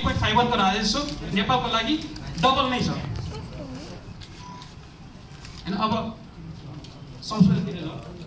8.51 को राजेश छु नेपालको लागि डबल नै छ हैन। अब संशोधन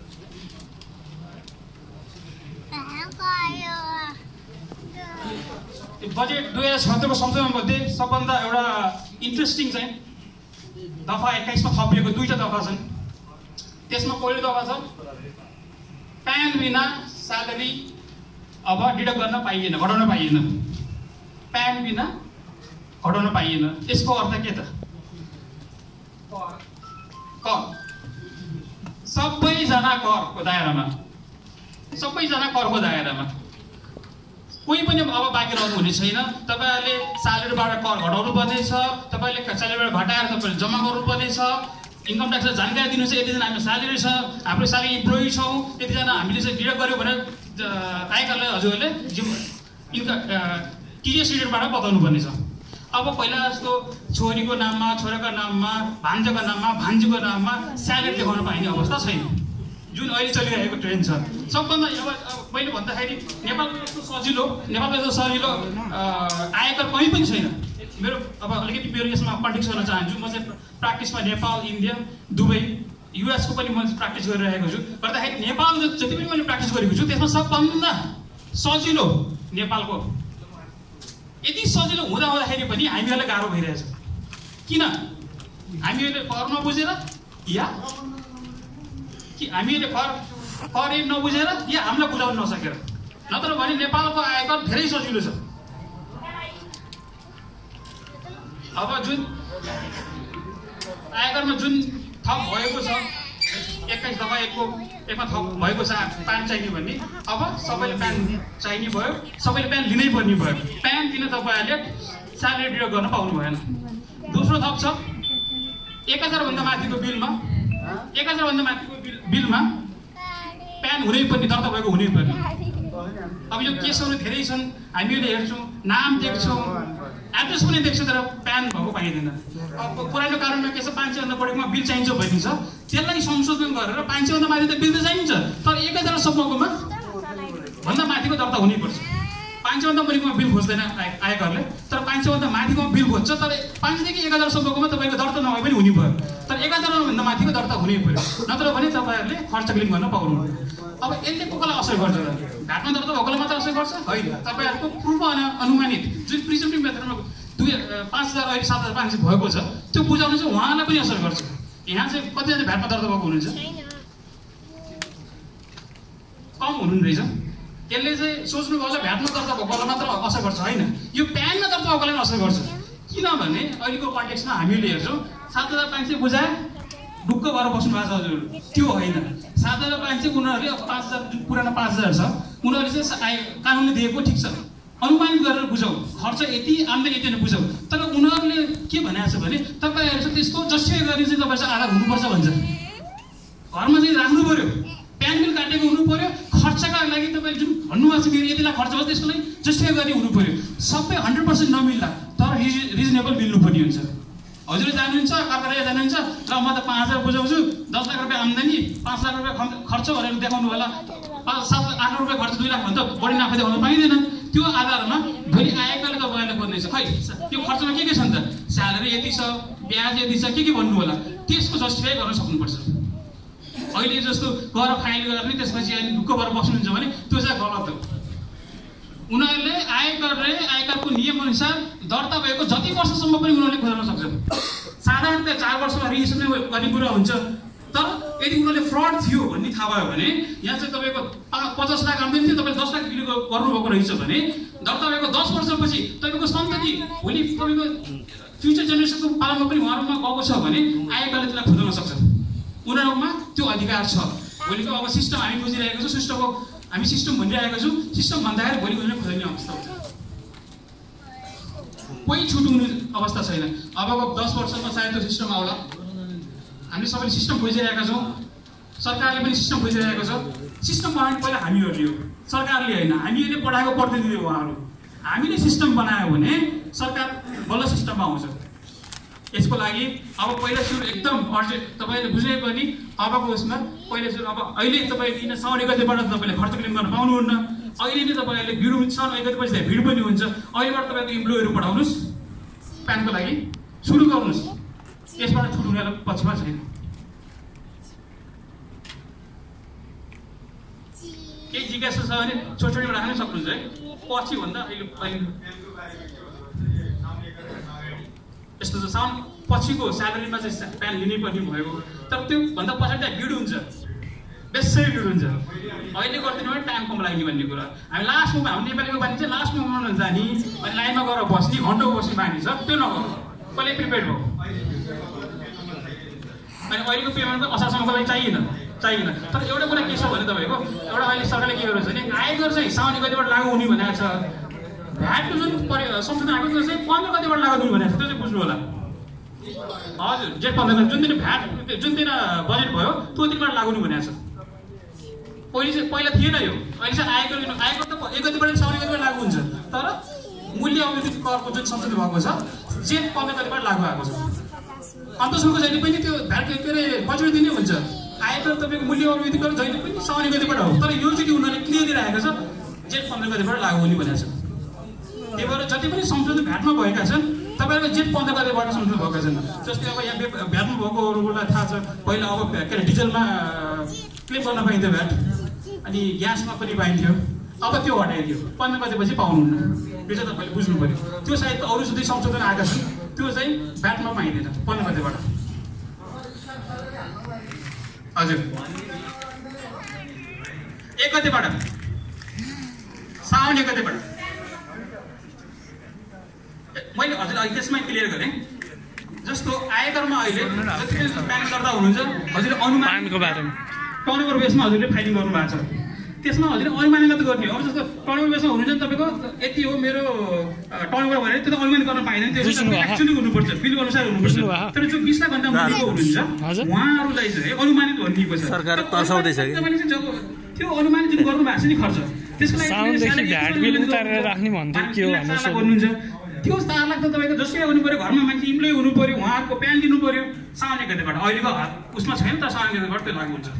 बजेट 2076 को संशोधन मध्ये सबभन्दा एउटा इन्ट्रेस्टिङ चाहिँ दफा 21 मा थपिएको दुईटा दफा छन्। त्यसमा पहिलो दफा छ प्यान बिना स्यालेरी अब डिडक्ट गर्न पाइएन, घटाउन पाइएन। प्यान बिना घटाउन पाइएन। यसको अर्थ के त? कर सबैजना करको दायरामा, सबैजना करको दायरामा कोही पनि अब बाँकी रहनु हुने छैन। तपाईहरुले स्यालेरीबाट कर घटाउनु पर्ने छ, तपाईले स्यालेरीबाट घटाएर तपाईले जम्मा गर्नु पर्ने छ। इन्कम ट्याक्सले जानकारी दिनु छ यतिजना हामी स्यालेरी छ, हाम्रो स्यालेरी इम्प्लोइ छौँ, यतिजना हामीले चाहिँ डिडक्ट गर्यो भनेर आयकरले हजुरहरूले इन्कम टिडिएस रिटर्नबाट बताउनु पर्ने छ। अब पहिला जस्तो छोरीको नाममा, छोराको नाममा, भान्जाको नाममा, भान्जीको नाममा स्यालेरी देखाउन पाइने अवस्था छैन, जुन अहिले चलिरहेको ट्रेन्ड छ। सबभन्दा अब मैले भन्दाखेरि नेपालको यस्तो सजिलो आयकर कहीँ पनि छैन। मेरो अब अलिकति मेरो यसमा कन्टेक्स्ट गर्न चाहन्छु। म चाहिँ प्र्याक्टिसमा नेपाल, इन्डिया, दुबई, युएसको पनि म प्र्याक्टिस गरिरहेको छु। गर्दाखेरि नेपाल जति पनि मैले प्र्याक्टिस गरेको छु त्यसमा सबभन्दा सजिलो नेपालको। यति सजिलो हुँदाखेरि पनि हामीहरूलाई गाह्रो भइरहेछ। किन? हामीहरूले कर नबुझेर या कि हामीहरूले कर नबुझेर या हामीलाई बुझाउन नसकेर? नत्र भने नेपालको आयकर धेरै सजिलो छ। अब जुन आयकरमा जुन थप भएको छ 21 दफा 1 मा थप भएको छ प्यान चाहिने भन्ने, अब सबैले प्यान चाहिने भयो, सबैले प्यान लिनै पर्ने भयो। प्यान दिन तपाईहरुले स्यालेरी डिडक्ट गर्न पाउनु भएन। दोस्रो थप छ 1000 भन्दा माथिको बिलमा, 1000 भन्दा माथिको बिलमा प्यान हुनै पर्ने, दर्ता भएको हुनै पर्ने। अब यो केसहरु धेरै छन्, हामीले हेर्छौं, नाम देख्छौं, एड्रेस पनि देख्छौं, तर प्यान भएको पाइँदैन। अब पुरानो कारणमा के छ, 500 भन्दा बढीमा बिल चाहिन्छ भनिन्छ, त्यसलाई संशोधन गरेर 500 भन्दा माथि त बिल त चाहिन्छ, तर 1000 सम्मकोमा भन्दा माथिको दर्ता हुनै पर्छ। 500 भन्दा बढीमा बिल खोज्दैन आयकरले, तर 500 भन्दा माथिको बिल खोज्छ, तर 500 देखि 1000 सम्मकोमा तपाईको दर्ता नभए पनि हुने भयो, तर 1000 भन्दा माथिको दर्ता हुनै पर्यो। नत्र भने तपाईहरुले खर्च क्लेम गर्न पाउनुहुन्न। अब यसले कोलाई असर गर्छ त? घाटमा दर्ता भएकोलाई मात्र असर गर्छ? होइन, तपाईहरुको पूर्व अनुमानित जुन प्रिजम्पटिभ मेथडमा 5000 अहिले 7500 भएको छ, त्यो बुझाउनु चाहिँ उहाँलाई पनि असर गर्छ। यहाँ चाहिँ कतिजना भ्याटमा दर्ता भएको हुनुहुन्छ? कम हुनुहुँदैछ। यसले चाहिँ सोच्नु पर्छ भ्याटमा दर्ता भएकोलाई मात्र असर गर्छ, होइन, यो प्यानमा दर्ता भएकोलाई पनि असर गर्छ। किनभने अहिलेको कन्टेक्स्टमा हामीले हेर्छौँ 7500 बुझाए ढुक्क भएर बस्नु भएको छ हजुर, त्यो होइन। 7500 उनीहरूले 5000 जुन पुरानो 5000 छ उनीहरूले चाहिँ कानुनले दिएको ठिक छ, अनुमानित गरेर बुझाउ, खर्च यति आम्दानी यति नै बुझाउ, तर उनीहरूले के भनेको छ भने तपाईहरु चाहिँ त्यसको जस्टिफाई गर्ने चाहिँ तपाईहरु चाहिँ आधार हुनुपर्छ भन्छ। घरमा चाहिँ राख्नु पर्यो, प्यान बिल काटेको हुनु पर्यो, खर्चका लागि तपाईले जुन भन्नुभएको छ मेरो यति लाख खर्च भयो त्यसको लागि जस्टिफाई गर्ने हुनु पर्यो। सबै 100% नमिल्ला तर रिजनेबल मिल्नु पर्ने हुन्छ। हजुरले जानुहुन्छ, कार्यालय जानुहुन्छ, र म त 5000 बुझाउँछु, 10 लाख रुपैयाँ आम्दानी, 5 लाख रुपैयाँ खर्च भनेर देखाउनु होला, 7 8 रुपैयाँ खर्च 2 लाख भन्दा बढी नाफा देखाउन पाइँदैन। त्यो आधारमा भोलि आयकरले तपाईहरुले खोज्दैछ, खै त्यो खर्चमा के छ नि त, स्यालेरी यति छ, ब्याज यति छ, के भन्नु होला, त्यसको जस्टिफाई गर्न सक्नुपर्छ। अहिले जस्तो कर फाइल गर्ने त्यसपछि अहिले ढुक्क भएर बस्नुहुन्छ भने त्यो चाहिँ गलत हो। उनीहरूले आयकरको नियम अनुसार दर्ता भएको जति वर्षसम्म पनि उनीहरूले खोज्न सक्छन्। साधारणतया 4 वर्षमा रिएक्सन गर्ने कुरा हुन्छ, तर यदि उनीहरूले फ्रड थियो भन्ने थाहा भयो भने यहाँ चाहिँ तपाईको 50 लाख आम्दानी थियो, तपाईले 10 लाख बिल गर्नुभएको रहेछ भने दर्ता भएको 10 वर्षपछि तपाईको सन्तति भोलि तपाईको फ्युचर जेनेरेसनको पालामा पनि उहाँहरूमा गएको छ भने आयकरले त्यसलाई खोज्न सक्छ। उनीहरूमा त्यो अधिकार छ। भोलिको अब सिस्टम हामी बुझिरहेको छौँ, हामी सिस्टम भनिरहेको छौँ, सिस्टम भन्दाखेरि भोलि उनीहरूले खोज्ने अवस्था हुन्छ। कोही छुट हुने अवस्था छैन। अबको 10 वर्षमा सायद त्यो सिस्टम आउला। हामीले सबैले सिस्टम खोजिरहेका छौँ, सरकारले पनि सिस्टम खोजिरहेको छ। सिस्टम बनाउने पहिला हामीहरूले हो, सरकारले होइन। हामीले पढाएको प्रतिनिधि हो उहाँहरू। हामीले सिस्टम बनायो भने सरकार बल्ल सिस्टममा आउँछ। यसको लागि अब पहिला सुरु एकदम अर्जेन्ट तपाईले बुझ्नै पर्ने, अबको उसमा पहिला सुरु अब अहिले तपाईँ दिन 9 गतेबाट तपाईले खर्च क्लेम गर्न पाउनुहुन्न। अहिले नै तपाईँहरूले भिड हुन्छ, एकैपछि भिड पनि हुन्छ। अहिलेबाट तपाईँको इम्प्लोइहरू पठाउनुहोस् प्यानको लागि, सुरु गर्नुहोस्। यसबाट छुट हुनेलाई पछिमा छैन। केही जिज्ञासा छ भने छोटोमा राख्नै सक्नुहुन्छ है। पछि भन्दा अहिले यस्तो छ, साउन्ड पछिको स्यालेरीमा चाहिँ प्यान लिनै पर्ने भएको, तर त्यो भन्दा पछाडि भिड हुन्छ, बेसै भिड हुन्छ। अहिले गरिदिनु भने टाइम कम लाग्ने भन्ने कुरा। हामी लास्टमा हाम्रो नेपालीको बानी चाहिँ लास्टमा उठाउन जाने अनि लाइनमा गएर बस्ने, घन्टो बस्ने बानी छ, त्यो नगर्नु। कहिले प्रिपेयर भयो अनि अहिलेको पेमेन्ट त असारसम्मको लागि चाहिएन। तर एउटा कुरा के छ भने तपाईँको एउटा अहिले सरकारले के गरेको छ भने आयकर चाहिँ साउन गतिबाट लागू हुने भनेको छ। भ्याटको जुन संशोधन आएको त्यो चाहिँ 15 गतिबाट लागू हुने भनेको छ, त्यो चाहिँ बुझ्नु होला। हजुर, जेठ 15 गते जुन दिन भ्याट जुन दिन बजेट भयो त्यो दिनबाट लागू हुने भनेको छ। पहिला थिएन यो, अहिले चाहिँ आयकर त 1 गतिबाट साउन गतिबाट लागू हुन्छ, तर मूल्य अभिवृद्धि करको जुन संशोधन भएको छ जेठ 15 गतिबाट लागू भएको छ। अन्तस्मुखको जहिले पनि त्यो भ्याट के अरे पछाडि दिनै हुन्छ। आयकर तपाईँको मूल्य अभिवृद्धि कर जहिले पनि साउन गतिबाट हो, तर यो चाहिँ उनीहरूले क्लियरली राखेको छ जेठ 15 गतिबाट लागू हुने भनेको छ। त्यही भएर जति पनि संशोधन भ्याटमा भएका छन् तपाईँको जेठ 15 गतिबाट संशोधन भएका छन्। जस्तै अब यहाँ भ्याटमा भएकोहरूलाई थाहा छ, पहिला अब के अरे डिजलमा क्लेम गर्न पाइन्थ्यो भ्याट, अनि ग्यासमा पनि पाइन्थ्यो, अब त्यो हटाइदियो। 15 गतेपछि पाउनुहुन्न, यो चाहिँ तपाईँले बुझ्नु पऱ्यो। त्यो सायद अरू जति संशोधन आएका छन् त्यो चाहिँ भ्याटमा पाइँदैन 15 गतेबाट। हजुर, 1 गतेबाट साउन 1 गतेबाट मैले हजुरलाई त्यसमै क्लियर गरेँ। जस्तो आयकरमा अहिले जति प्यान गर्दा हुनुहुन्छ हजुरले अनुमानको बारेमा टर्नओभर बेसमा हजुरले फाइलिङ गर्नु भएको छ, त्यसमा हजुरले अनुमानित गर्ने हो। अब जस्तो टर्नओभर बेसमा हुनुहुन्छ नि तपाईँको यति हो मेरो टर्नओभर भने त्यो त अनुमान गर्न पाइँदैन, त्यो एक्चुअली हुनुपर्छ, बिल अनुसार हुनुपर्छ। तर जो 20 लाख भन्दा मुनिको हुनुहुन्छ उहाँहरूलाई चाहिँ अनुमानित भनिएको छ। सरकार तर्साउँदैछ कि तपाईँले चाहिँ जब त्यो अनुमानित जुन गर्नु भएको छ नि खर्च, त्यसको लागि भ्याट बिल उतारेर राख्ने भन्थ्यो के हो भन्नुहुन्छ, त्यो 4 लाख त तपाईँको जसै हुनु पऱ्यो, घरमा मान्छे इम्प्लोइ हुनु पऱ्यो, उहाँहरूको प्यान दिनु पऱ्यो साउन 1 गतेबाट। अहिलेको उसमा छैन त साउन 1 गतेबाट त्यो लागु हुन्छ।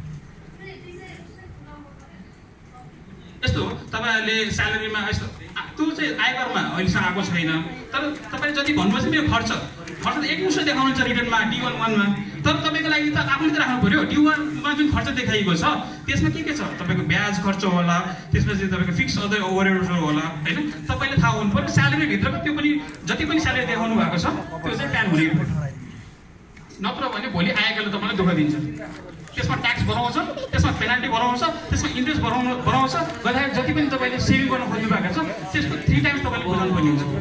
यस्तो तपाईँहरूले स्यालेरीमा यस्तो त्यो चाहिँ आयकरमा अहिलेसम्म आएको छैन, तर तपाईँले जति भन्नुभएको छ मेरो खर्च त एकमुष्ट देखाउनुहुन्छ रिटर्नमा D11 मा, तर तपाईँको लागि त आफूले त राख्नु पऱ्यो। D1 मा जुन खर्च देखाइएको छ त्यसमा के छ, तपाईँको ब्याज खर्च होला, त्यसपछि तपाईँको फिक्स अदर ओभरहेड्सहरू होला होइन, तपाईँले थाहा हुनु पऱ्यो। स्यालेरीभित्रको त्यो पनि जति पनि स्यालेरी देखाउनु भएको छ त्यो चाहिँ प्यान हुने, नत्र भने भोलि आयकरले तपाईँलाई दुःख दिन्छ। त्यसमा ट्याक्स बनाउँछ, त्यसमा पेनाल्टी बनाउँछ, त्यसमा इन्ट्रेस्ट बनाउँछ, गर्दाखेरि जति पनि तपाईँले सेभिङ गर्न खोज्नु भएको छ त्यसको 3 टाइम्स तपाईँले बुझाउनु पर्ने हुन्छ।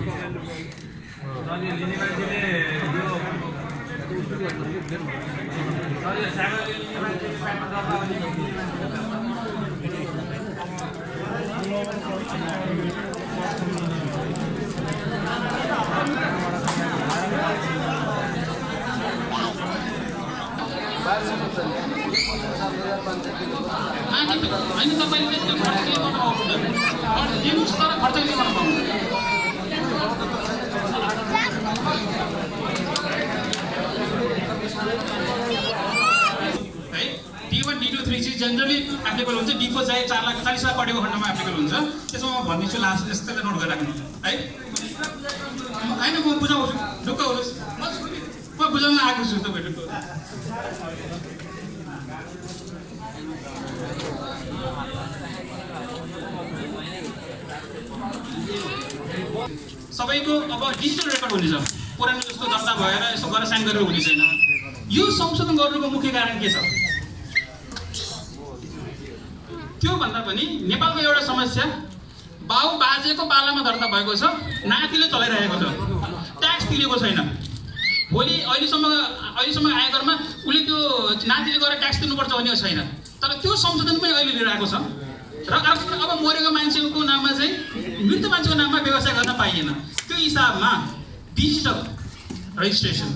होइन तपाईँले त्यो खर्च के गर्न पाउनुहुन्छ, दिनुहोस् तर खर्च के गर्न पाउनुहुन्छ। है D1, D2, 3 चाहिँ जेनरली एप्लिकेबल हुन्छ। D4 चाहिँ 4,40,000 पढेको खण्डमा एप्लिकेबल हुन्छ। त्यसमा म भनिदिन्छु लास्ट, यसलाई नोट गरेर राख्नु है। होइन म बुझाउँछु, ढुक्क हुनुहोस्, म बुझाउन आएको छु तपाईँहरूको। सबैको अब डिजिटल रेकर्ड हुनेछ, पुरानो जस्तो दर्ता भएर यसो गरेर साइन गरेर हुने छैन। यो संशोधन गर्नुको मुख्य कारण के छ? त्यो भन्दा पनि नेपालको एउटा समस्या, बाउ बाजेको पालामा दर्ता भएको छ, नातिले चलाइरहेको छ, ट्याक्स तिरेको छैन। भोलि अहिलेसम्म आयकरमा उसले त्यो नातिले गएर ट्याक्स तिर्नुपर्छ भन्ने छैन, तर त्यो संशोधन पनि अहिले लिएर आएको छ। र अब मरेको मान्छेको नाममा चाहिँ मृत मान्छेको नाममा व्यवसाय गर्न पाइएन। त्यो हिसाबमा डिजिटल रेजिस्ट्रेसन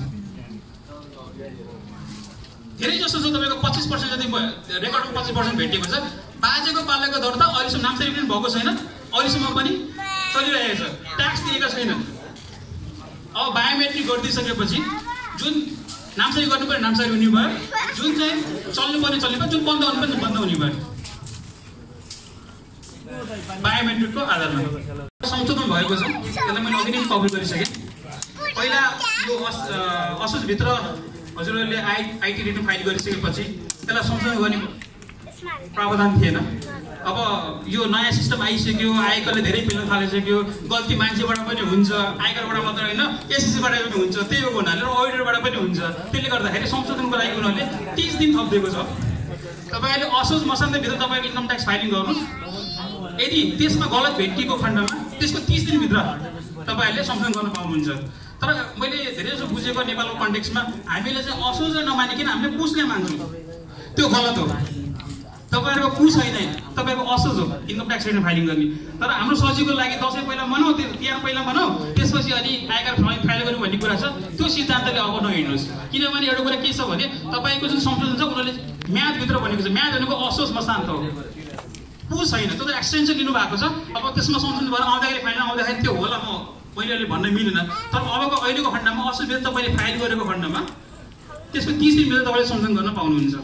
धेरै जस्तो छ। तपाईँको 25% जति रेकर्डमा 25% भेटिएको छ। बाजेको पालाको दर्ता अहिलेसम्म नामसारी पनि भएको छैन, अहिलेसम्म पनि चलिरहेको छ, ट्याक्स दिएको छैन। अब बायोमेट्रिक गरिदिइसकेपछि जुन नामसारी गर्नुपर्ने नामसारी हुने भयो, जुन चाहिँ चल्नुपर्ने चल्ने भयो, जुन बन्द हुनुपर्ने बन्द हुने भयो। बायोमेट्रिकको आधारमा संशोधन भएको छ। त्यसलाई मैले अघि नै कभर गरिसकेँ। पहिला यो असोजभित्र हजुरहरूले आइटी रिटर्न फाइल गरिसकेपछि त्यसलाई संशोधन गर्ने प्रावधान थिएन। अब यो नयाँ सिस्टम आइसक्यो, आयकरले धेरै पेल्न थालिसक्यो, गल्ती मान्छेबाट पनि हुन्छ, आयकरबाट मात्र होइन एसएससीबाट पनि हुन्छ, त्यही हो हुनाले र अडिटरबाट पनि हुन्छ। त्यसले गर्दाखेरि संशोधनको लागि उनीहरूले 30 दिन थपिदिएको छ। तपाईँले असोज मसान्तभित्र तपाईँको इन्कम ट्याक्स फाइलिङ गर्नुहोस्। यदि त्यसमा गलत भेटिएको खण्डमा त्यसको 30 दिनभित्र तपाईँहरूले संशोधन गर्न पाउनुहुन्छ। तर मैले धेरैजसो बुझेको नेपालको कन्टेक्स्टमा हामीले चाहिँ असोजलाई नमानिकन हामीले पुसले मान्छौँ, त्यो गलत हो। तपाईँहरूको पुस होइन, तपाईँको असोज हो इन्कम ट्याक्स रिटर्न फाइलिङ गर्ने। तर हाम्रो सजिलोको लागि दसैँ पहिला मनाऊ, तिहार पहिला मनाऊ, त्यसपछि अनि आयकर फाइल गर्नु भन्ने कुरा छ। त्यो सिद्धान्तले अब नहिँड्नुहोस्। किनभने एउटा कुरा के छ भने तपाईँको जुन संशोधन छ उनीहरूले म्यादभित्र भनेको छ। म्याद भनेको असोज मसान्त हो, पुस होइन। त्यो त एक्सटेन्सन लिनुभएको छ। अब त्यसमा संशोधन भएर आउँदाखेरि फाइल आउँदाखेरि त्यो होला मैले अहिले भन्न मिलेन। तर अबको अहिलेको खण्डमा असोजभित्र तपाईँले फाइल गरेको खण्डमा त्यसको 30 दिनभित्र तपाईँले संशोधन गर्न पाउनुहुन्छ।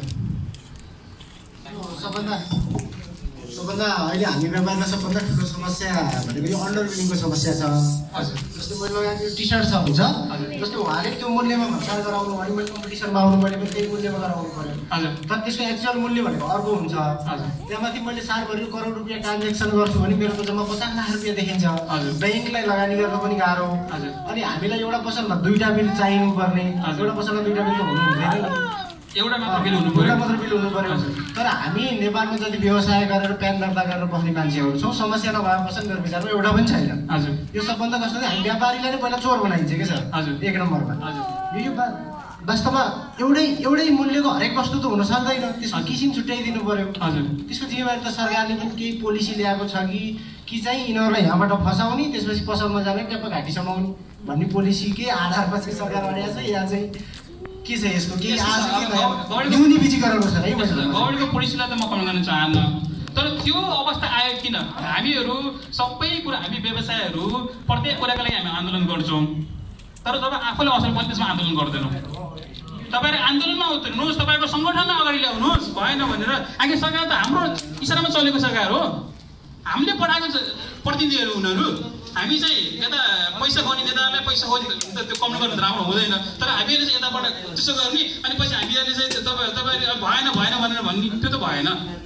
सबभन्दा अहिले हामी व्यापारमा सबभन्दा ठुलो समस्या भनेको यो अन्डर बिलिङको समस्या छ। जस्तै मैले लगाएको यो टी सर्ट छ हुन्छ, जस्तै उहाँले त्यो मूल्यमा भर्सार गराउनु भने मैले कम्पिटिसनमा आउनु पऱ्यो भने त्यही मूल्यमा गराउनु पऱ्यो। तर त्यसको एक्चुअल मूल्य भनेको अर्को हुन्छ। त्यहाँमाथि मैले सालभरि करोड रुपियाँ ट्रान्जेक्सन गर्छु भने मेरो त जम्मा 50 लाख रुपियाँ देखिन्छ। ब्याङ्कलाई लगानी गर्न पनि गाह्रो। अनि हामीलाई एउटा पसलमा 2टा बिल चाहिनु पर्ने, एउटा पसलमा 2टा बिल त हुनु हुँदैन, एउटा मात्र बिल हुनु पर्यो। तर हामी नेपालमा जति व्यवसाय गरेर प्यान दर्ता गरेर बस्ने मान्छेहरू छौँ, समस्या नभएपछि मेरो विचारमा एउटा पनि छैन। यो सबभन्दा कस्तो हामी व्यापारीलाई नै पहिला चोर बनाइन्छ क्या सर, एक नम्बरमा। यो वास्तवमा एउटै मूल्यको हरेक वस्तु त हुन सक्दैन, त्यसको किसिम छुट्याइदिनु पर्यो। त्यसको जिम्मेवारी त सरकारले पनि केही पोलिसी ल्याएको छ कि चाहिँ यिनीहरूलाई यहाँबाट फसाउने, त्यसपछि पसलमा जाने ट्याप्प घाँटी समाउने भन्ने पोलिसी के आधारमा चाहिँ सरकार अडिया छ या चाहिँ के छ यसको केही न्यूनी विजीकरण छ है। गभर्मेन्टको पोलिसीलाई त म कमेन्ट गर्न चाहन्न। तर त्यो अवस्था आयो किन? हामीहरू सबै कुरा, हामी व्यवसायहरू प्रत्येक कुराको लागि हामी आन्दोलन गर्छौँ। तर जब आफूले असर पर्छ त्यसमा आन्दोलन गर्दैनौँ। तपाईँहरू आन्दोलनमा उत्रिनुहोस्, तपाईँको सङ्गठनलाई अगाडि ल्याउनुहोस्। भएन भनेर आखिर सरकार त हाम्रो इसारामा चलेको सरकार हो, हामीले पठाएको प्रतिनिधिहरू उनीहरू। हामी चाहिँ यता पैसा खुवाउने नेताहरूलाई पैसा खुवाउने त्यो कम गर्नु राम्रो हुँदैन। तर हामीहरूले चाहिँ यताबाट त्यसो गर्ने अनि पछि हामीहरूले चाहिँ तपाईँहरूले भएन भनेर भन्ने त्यो त भएन।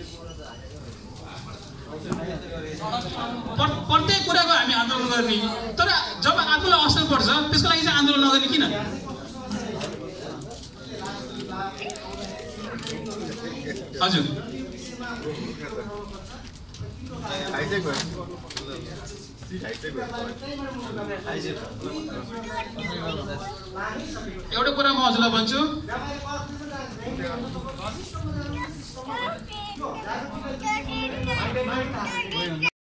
प्रत्येक कुराको हामी आन्दोलन गर्ने। तर जब आफूलाई असर पर्छ त्यसको लागि चाहिँ आन्दोलन नगर्ने किन? हजुर एउटा कुरा म हजुरलाई भन्छु,